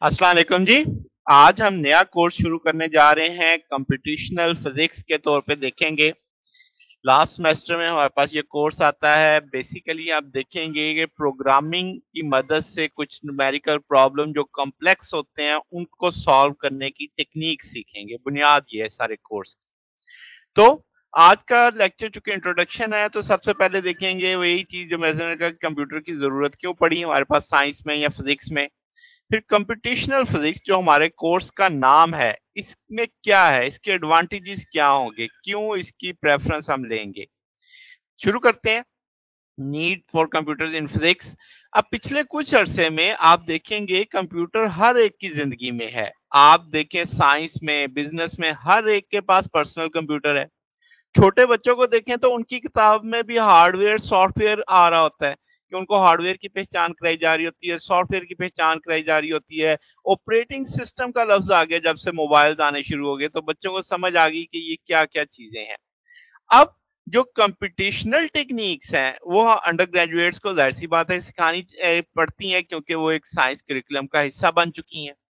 अस्सलाम वालेकुम जी। आज हम नया कोर्स शुरू करने जा रहे हैं कंप्यूटेशनल फिजिक्स के तौर पे देखेंगे। लास्ट सेमेस्टर में हमारे पास ये कोर्स आता है। बेसिकली आप देखेंगे कि प्रोग्रामिंग की मदद से कुछ न्यूमेरिकल प्रॉब्लम जो कॉम्प्लेक्स होते हैं उनको सॉल्व करने की टेक्निक सीखेंगे। बुनियाद ये है सारे कोर्स की। तो आज का लेक्चर चूंकि इंट्रोडक्शन है तो सबसे पहले देखेंगे वो यही चीज जो मैंने कहा कंप्यूटर की जरूरत क्यों पड़ी हमारे पास साइंस में या फिजिक्स में। फिर कंप्यूटेशनल फिजिक्स जो हमारे कोर्स का नाम है इसमें क्या है, इसके एडवांटेजेस क्या होंगे, क्यों इसकी प्रेफरेंस हम लेंगे। शुरू करते हैं। Need for computers in physics. अब पिछले कुछ अरसे में आप देखेंगे कंप्यूटर हर एक की जिंदगी में है। आप देखें साइंस में, बिजनेस में, हर एक के पास पर्सनल कंप्यूटर है। छोटे बच्चों को देखें तो उनकी किताब में भी हार्डवेयर सॉफ्टवेयर आ रहा होता है कि उनको हार्डवेयर की पहचान कराई जा रही होती है, सॉफ्टवेयर की पहचान कराई जा रही होती है। ऑपरेटिंग सिस्टम का लफ्ज आ गया जब से मोबाइल आने शुरू हो गए तो बच्चों को समझ आ गई कि ये क्या क्या चीजें हैं। अब जो कंप्यूटेशनल टेक्निक्स हैं वो अंडर ग्रेजुएट्स को जाहिर सी बात है सिखानी पड़ती हैं क्योंकि वो एक साइंस करिकुलम का हिस्सा बन चुकी हैं।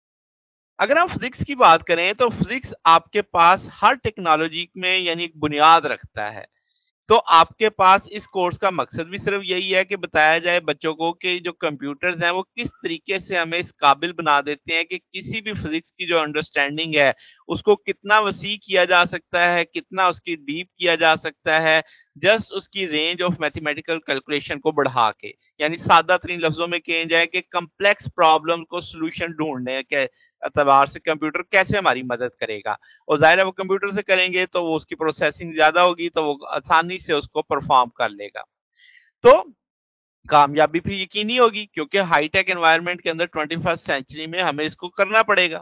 अगर हम फिजिक्स की बात करें तो फिजिक्स आपके पास हर टेक्नोलॉजी में यानी एक बुनियाद रखता है। तो आपके पास इस कोर्स का मकसद भी सिर्फ यही है कि बताया जाए बच्चों को कि जो कंप्यूटर्स हैं वो किस तरीके से हमें इस काबिल बना देते हैं कि किसी भी फिजिक्स की जो अंडरस्टैंडिंग है उसको कितना वसी किया जा सकता है, कितना उसकी डीप किया जा सकता है, जस्ट उसकी रेंज ऑफ मैथमेटिकल कैलकुलेशन को बढ़ा के। यानी सादा तरीन लफ्जों में कहा जाए कि कम्प्लेक्स प्रॉब्लम को सोल्यूशन ढूंढने के एतबार से कंप्यूटर कैसे हमारी मदद करेगा। और जाहिर है वो कंप्यूटर से करेंगे तो वो उसकी प्रोसेसिंग ज्यादा होगी तो वो आसानी से उसको परफॉर्म कर लेगा। तो कामयाबी भी यकीनी होगी क्योंकि हाईटेक एनवायरनमेंट के अंदर 21st सेंचुरी में हमें इसको करना पड़ेगा।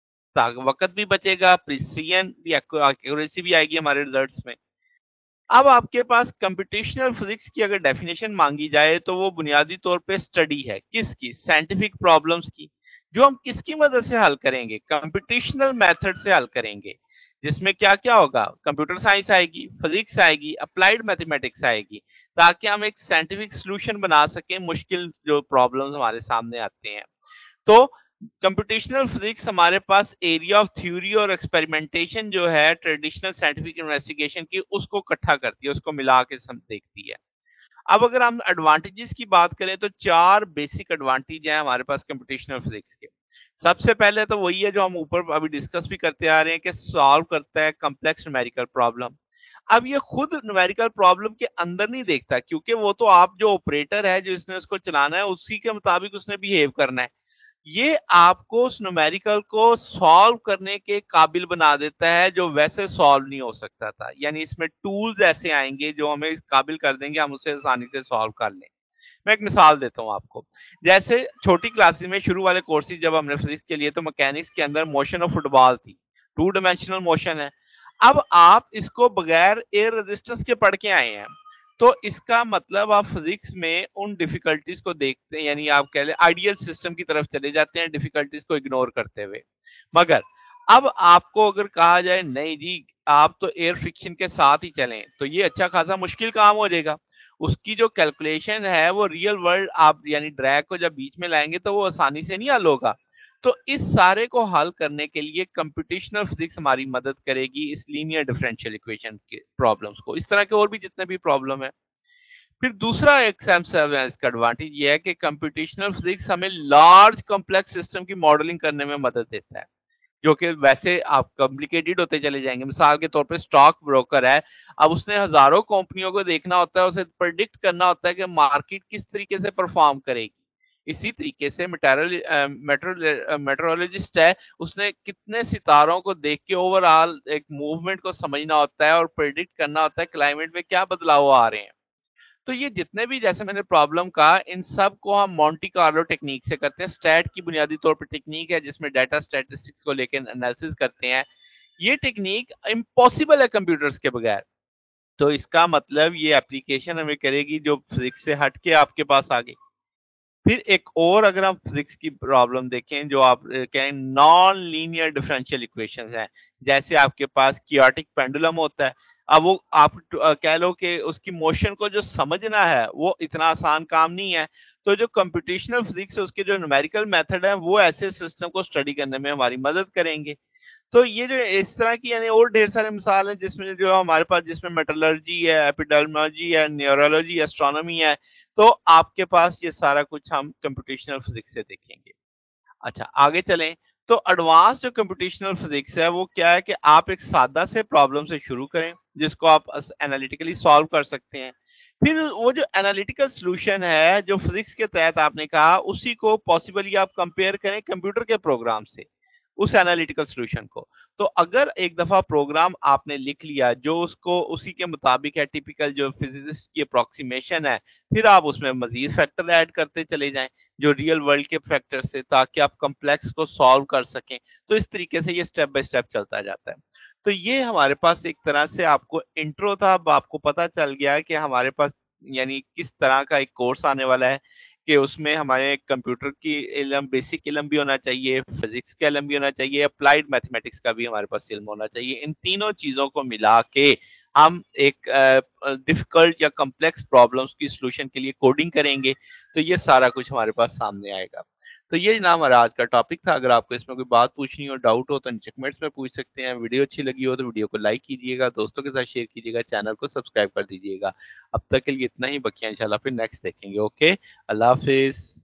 वक्त भी बचेगा, प्रिसीजन भी, एक्यूरेसी भी आएगी हमारे रिजल्ट्स में। अब आपके पास कंप्यूटेशनल फिजिक्स की अगर डेफिनेशन मांगी जाए तो वो बुनियादी तौर पे स्टडी है किसकी, साइंटिफिक प्रॉब्लम्स की, जो हम किसकी मदद से हल करेंगे, कंप्यूटेशनल मेथड से हल करेंगे। जिसमें क्या क्या होगा, कंप्यूटर साइंस आएगी, फिजिक्स आएगी, अप्लाइड मैथमेटिक्स आएगी, ताकि हम एक साइंटिफिक सोल्यूशन बना सकें मुश्किल जो प्रॉब्लम्स हमारे सामने आते हैं। तो कंप्यूटेशनल फिजिक्स हमारे पास एरिया ऑफ थ्योरी और एक्सपेरिमेंटेशन जो है ट्रेडिशनल साइंटिफिक इन्वेस्टिगेशन की उसको इकट्ठा करती है, उसको मिला के देखती है। अब अगर हम एडवांटेजेस की बात करें तो चार बेसिक एडवांटेज हैं हमारे पास कंप्यूटेशनल फिजिक्स के। सबसे पहले तो वही है जो हम ऊपर अभी डिस्कस भी करते आ रहे हैं कि सॉल्व करता है कॉम्प्लेक्स न्यूमेरिकल प्रॉब्लम। अब ये खुद न्यूमेरिकल प्रॉब्लम के अंदर नहीं देखता क्योंकि वो तो आप जो ऑपरेटर है जिसने उसको चलाना है उसी के मुताबिक उसने बिहेव करना है। ये आपको उस न्यूमेरिकल को सॉल्व करने के काबिल बना देता है जो वैसे सॉल्व नहीं हो सकता था। यानी इसमें टूल्स ऐसे आएंगे जो हमें इस काबिल कर देंगे हम उसे आसानी से सॉल्व कर लें। मैं एक मिसाल देता हूँ आपको। जैसे छोटी क्लासेस में शुरू वाले कोर्सेज जब हमने फिजिक्स के लिए तो मैकेनिक्स के अंदर मोशन ऑफ फुटबॉल थी, टू डायमेंशनल मोशन है। अब आप इसको बगैर एयर रेजिस्टेंस के पढ़ के आए हैं तो इसका मतलब आप फिजिक्स में उन डिफिकल्टीज को देखते हैं, यानी आप कह ले आइडियल सिस्टम की तरफ चले जाते हैं डिफिकल्टीज को इग्नोर करते हुए। मगर अब आपको अगर कहा जाए नहीं जी आप तो एयर फ्रिक्शन के साथ ही चलें तो ये अच्छा खासा मुश्किल काम हो जाएगा। उसकी जो कैलकुलेशन है वो रियल वर्ल्ड आप यानी ड्रैग को जब बीच में लाएंगे तो वो आसानी से नहीं हल होगा। तो इस सारे को हल करने के लिए कंप्यूटेशनल फिजिक्स हमारी मदद करेगी इस लीनियर डिफरेंशियल इक्वेशन के प्रॉब्लम्स को। इस तरह के और भी जितने भी प्रॉब्लम है। फिर दूसरा एक इसका एडवांटेज ये है कि कंप्यूटेशनल फिजिक्स हमें लार्ज कॉम्प्लेक्स सिस्टम की मॉडलिंग करने में मदद देता है जो कि वैसे आप कॉम्प्लिकेटेड होते चले जाएंगे। मिसाल के तौर पे स्टॉक ब्रोकर है, अब उसने हजारों कंपनियों को देखना होता है, उसे प्रेडिक्ट करना होता है कि मार्केट किस तरीके से परफॉर्म करेगी। इसी तरीके से मेट्रोलॉजिस्ट है, उसने कितने सितारों को देख के ओवरऑल एक मूवमेंट को समझना होता है और प्रेडिक्ट करना होता है क्लाइमेट में क्या बदलाव आ रहे हैं। तो ये जितने भी जैसे मैंने प्रॉब्लम कहा इन सब को हम मोंटी कार्लो टेक्निक से करते हैं। स्टैट की बुनियादी तौर पर टेक्निक है जिसमें डाटा स्टैटिस्टिक्स को लेकर एनालिसिस करते हैं। ये टेक्निक इम्पॉसिबल है कंप्यूटर्स के बगैर। तो इसका मतलब ये एप्लीकेशन हमें करेगी जो फिजिक्स से हट के आपके पास आ गई। फिर एक और अगर हम फिजिक्स की प्रॉब्लम देखें जो आप कहें नॉन लीनियर डिफरेंशियल इक्वेशंस हैं, जैसे आपके पास कियाटिक पेंडुलम होता है। اب وہ آپ کہہ لو کہ اس کی موشن کو جو سمجھنا ہے وہ اتنا آسان کام نہیں ہے. تو جو کمپٹیشنل فزکس ہے اس کے جو نومیریکل میتھڈ ہیں وہ ایسے سسٹم کو اسٹڈی کرنے میں ہماری مدد کریں گے. تو یہ جو اس طرح کی یعنی اور ڈھیر سارے مثال ہیں جس میں جو ہمارے پاس جس میں میٹالرجی ہے، ایپیڈرمالوجی ہے، نیورولوجی، اسٹرانومی ہے. تو آپ کے پاس یہ سارا کچھ ہم کمپٹیشنل فزکس سے دیکھیں گے. اچھا آگے چلیں. تو ایڈوانس جو کمپٹیشنل فزکس ہے وہ کیا ہے کہ آپ ایک سادہ سے پرابلم سے شروع کریں جس کو آپ انالیٹیکلی سالو کر سکتے ہیں. پھر وہ جو انالیٹیکل سولوشن ہے جو فزکس کے تحت آپ نے کہا اسی کو پاسبلی آپ کمپیئر کریں کمپیوٹر کے پروگرام سے اس انالیٹیکل سولوشن کو. تو اگر ایک دفعہ پروگرام آپ نے لکھ لیا جو اس کو اسی کے مطابق ہے ٹیپیکل جو فزسسٹ کی اپروکسیمیشن ہے پھر آپ اس میں مزید فیکٹر ایڈ کرتے چلے جائیں جو ریئل ورلڈ کے فیکٹر سے تاکہ آپ کمپلیکس کو سالو کر سکیں. تو اس طریقے سے یہ سٹیپ بائی سٹیپ چلتا جاتا ہے. تو یہ ہمارے پاس ایک طرح سے آپ کو انٹرو تھا. اب آپ کو پتا چل گیا کہ ہمارے پاس یعنی کس طرح کا ایک کورس آنے والا ہے کہ اس میں ہمارے کمپیوٹر کی علم بیسک علم بھی ہونا چاہیے، فزکس کا علم بھی ہونا چاہیے، اپلائیڈ میتھمیٹکس کا بھی ہمارے پاس علم ہونا چاہیے. ان تینوں چیزوں کو ملا کے ہم ایک ڈیفیکلٹ یا کمپلیکس پرابلمس کی سولوشن کے لیے کوڈنگ کریں گے. تو یہ سارا کچھ ہمارے پاس سامنے آئے گا. تو یہ جناب ہمارا آج کا ٹاپک تھا. اگر آپ کو اس میں کوئی بات پوچھنی ہو، ڈاؤٹ ہو تو نیچے کمنٹس میں پوچھ سکتے ہیں. ویڈیو اچھی لگی ہو تو ویڈیو کو لائک کیجیے گا، دوستوں کے ساتھ شیئر کیجیے گا، چینل کو سبسکرائب کر دیجیے گا. اب تک کے لیے اتنا ہی، بقیہ انشاءاللہ پھر نیکسٹ دیکھیں گے. اوکے، اللہ حافظ.